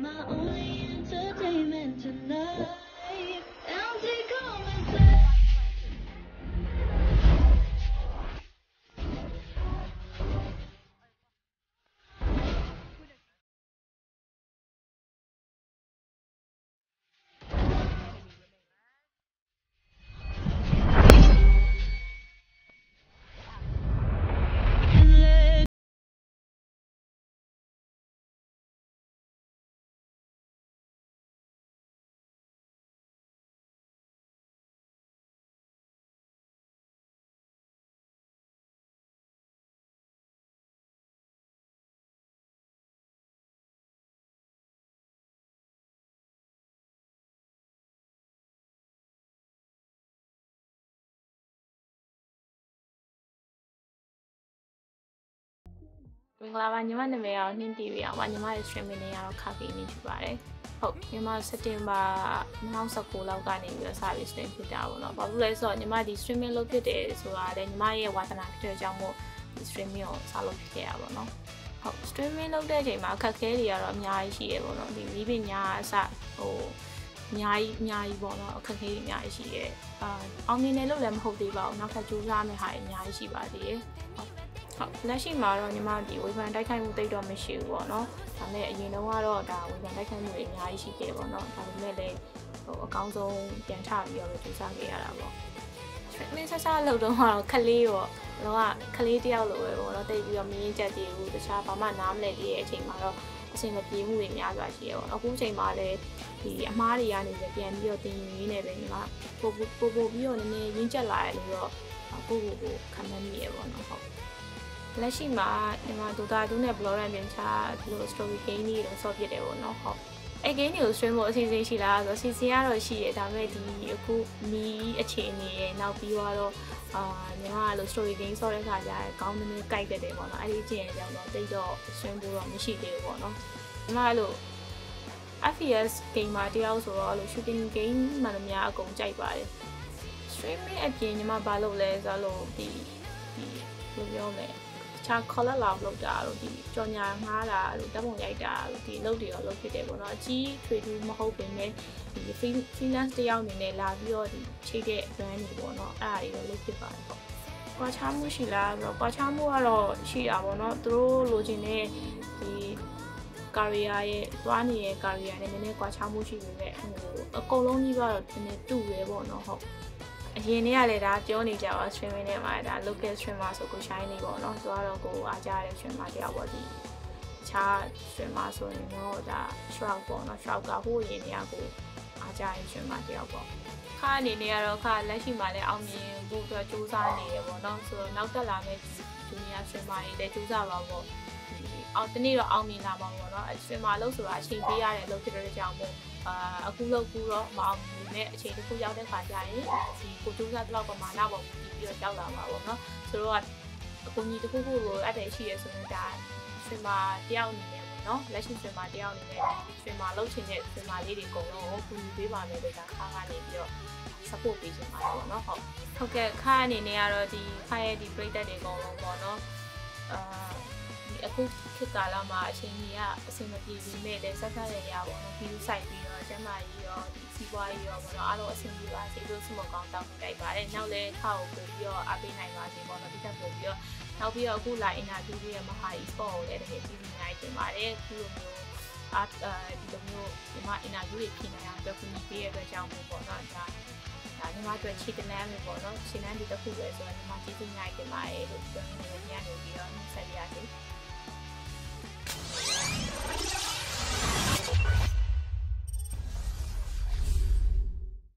my only entertainment tonight. Empty comments. မင်္ဂလာပါညီမနာမည်ကတော့နှင်းတီဗီအောင်ပါညီမရဲ့ streaming နေရတော့ခါပြီးနေဖြစ်ပါတယ်ဟုတ်ညီမစက်တင်ဘာ2019လောက်ကနေပြီးတော့စပြီး stream ဖြစ်တာပေါ့နော်ဘာလို့လဲဆိုတော့ညီမဒီ streaming လုပ်ဖြစ်တယ်ဆိုတာလည်းညီမရဲ့ဝါသနာဖြစ်တဲ့အကြောင်းမို့ဒီ streaming ကိုစလုပ်ဖြစ်ခဲ့ရပါတော့ဟုတ် streaming လုပ်တဲ့အချိန်မှာအခက်အခဲတွေကတော့အများကြီးရှိရပေါ့နော်ဒီမိပညာအစဟိုအများကြီးပေါ့နော်အခက်အခဲတွေအများကြီးရှိရဲအောင်မြင်တယ်လို့လည်းမဟုတ်သေးပါဘူးနောက်ထပ်ကြိုးစားမယ့်ဟာတွေအများကြီးရှိပါသေးတယ်ဟုတ်လက်ရှိမှာတော့ညီမဒီဝေဖန်တိုက်ခိုက်မှုတိတ်တော့မရှိဘူးပေါ့နော်ဒါနဲ့အရင်တော့ကတော့ဒါဝေဖန်တိုက်ခိုက်မှုတွေအများကြီးရှိခဲ့တယ်ပေါ့နော်ဒါပေမဲ့လည်းဟိုအကောင်းဆုံးပြန်ချပြီးတော့ကြိုးစားခဲ့ရတာပေါ့မင်းဆက်လောက်တော့ခလေးပေါ့တော့ခလေးတယောက်လိုပဲပေါ့နော်တိတ်ပြီးတော့မင်းချက်တည်ဘူးတခြားဘာမှနားမလည်သေးတဲ့အချိန်မှာတော့အဆင်မပြေမှုတွေများစွာရှိရပေါ့အခုချိန်မှာလည်းဒီအမားတွေကနေပြန်ပြီးတော့တင်ယူရင်းနေပဲညီမပို့ပြီးတော့နည်းနည်းရင်းချက်လာတယ်လို့တော့ကိုခံမှန်းမိရပေါ့နော်ဟုတ်လက်ရှိမှာဒီမှာဒူတာဒူနဲ့ blog ရပြန်ချဒီလို story game တွေတော့ဆော့ဖြစ်တယ်ပေါ့နော်ဟုတ်အဲ့ game တွေကို stream ဖို့အစီအစဉ်ရှိလားဆိုတော့အစီအစဉ်ကတော့ရှိရဒါပေမဲ့ဒီအခုမီးအခြေအနေရဲ့နောက်ပြီးတော့ညီမကလို့ story game ဆော့တဲ့ခါကျရင်ကောင်းတဲ့ကြိုက်တယ်ပေါ့နော်အဲ့ဒီအချိန်ကြောင့်တော့တိတ်တော့ stream ဖို့တော့မရှိသေးဘူးပေါ့နော်ညီမလို့ FPS gamer တယောက်ဆိုတော့လို့ shooting game မှန်သမျှအကုန်ကြိုက်ပါတယ် streaming အပြင်ညီမဘာလုပ်လဲဆိုတော့ဒီလိုပြောမယ်ချာ color love လောက်တာတို့ဒီကြော်ညာငှားတာတို့ဓာတ်ပုံရိုက်တာတို့ဒီလုပ်တွေတော့လုပ်ဖြစ်တယ်ပေါ့နော်အကြီးထွေထူးမဟုတ်ပင်လည်းဒီ freelance တယောက်အနေနဲ့လာပြီးတော့ဒီချိတ်တဲ့ brand တွေပေါ့နော်အဲ့ဒါတွေတော့လုပ်ဖြစ်ပါတယ်ပေါ့ကွာခြားမှုရှိလားဆိုတော့ကွာခြားမှုကတော့ရှိတာပေါ့နော်သူတို့လိုချင်တဲ့ဒီ career ရဲ့သွားနေတဲ့ career နဲ့နည်းနည်းကွာခြားမှုရှိနေတယ်ဟိုအကုန်လုံးကြီးကတော့နည်းနည်းတူပဲပေါ့နော်ဟုတ်အရင်နေ့ကလည်းဒါပြောနေကြပါ streaming နဲ့မှာဒါ local streamer ဆိုကို shine နေပေါ့နော်သူကတော့ကိုအားကြတဲ့ streamer တယောက်ပေါ့ဒီတခြား streamer ဆိုရင်တော့ဒါ shroud ပေါ့နော် shroud ကဟိုရင်နေရကိုအားကြတဲ့ streamer တယောက်ပေါ့ခါအနေနဲ့ကတော့ခါလက်ရှိမှာလည်းအောင်မြင်ဖို့အတွက်စူးစမ်းနေရပေါ့နော်ဆိုတော့နောက်တက်လာမယ့် junior streamer တွေလည်းစူးစမ်းပါပေါ့အောင်တနေ့တော့အောင်မြင်လာမှာပေါ့နော် streamer လို့ဆိုတာအချိန်ပေးရတယ်လို့ဖြစ်တဲ့အကြောင်းပေါ့အခုလောက်ကူတော့မအောင်မြင်တဲ့အခြေတစ်ခုရောက်တဲ့ခါကျရင်ဒီကိုကျိုးစားတော့ပမာဏပေါ်ပြီးတော့ကြောက်လာမှာပေါ့နော်ဆိုတော့အကူကြီးတစ်ခုခုလိုအဲ့တည်းရှိရဆိုရင်ဒါ streamer တယောက်အနေနဲ့ပေါ့နော်လက်ရှိ streamer တယောက်အနေနဲ့ streamer လုပ်ချင်တဲ့ streamer လေးတွေအကုန်လုံးကိုကူညီပေးပါမယ်လို့ဒါခါကနေပြီးတော့ support ပေးချင်ပါတယ်ပေါ့နော်ဟုတ်ကဲ့ခါအနေနဲ့ကတော့ဒီခါရဲ့ဒီ break တွေအကုန်လုံးပေါ့နော်ဒီအခုခေတ်ကာလမှာအချိန်ကြီးကအဆင်မပြေပြီးမဲ့လည်းဆက်ဆက်ရရပေါ့နော်ပြီးဆိုင်ပြီးတော့ကျမကြီးရောဒီစီးပွားရေးရောပေါ့နော်အားလုံးအဆင်ပြေပါစေလို့ဆုမကောင်းတောင်းတိုက်ပါတယ်နောက်လည်းခါကိုပို့ပြီးတော့အားပေးနိုင်ပါစေပေါ့နော်ဒီထက်ပို့ပြီးတော့နောက်ပြီးတော့အခုလာ interview ရဲ့မဟာ e-sport ကိုလည်းတကယ်ကြည့်နေနိုင်တင်ပါတယ်အခုလိုမျိုးဒီလိုမျိုးဒီမှာ interview တွေပြင်နေအောင်အတွက်ကူညီပေးရတဲ့အတွက်ကြောင့်မို့ပေါ့နော်ဒါညီမတို့ချီတနမ်းမျိုးပေါ့နော်ချီတနမ်းဒီတစ်ခုပဲဆိုတော့ညီမကြည့်နေနိုင်တင်ပါတယ်လို့ပြောနေတယ်ညနေပြီးတော့ဆက်ပြရစီ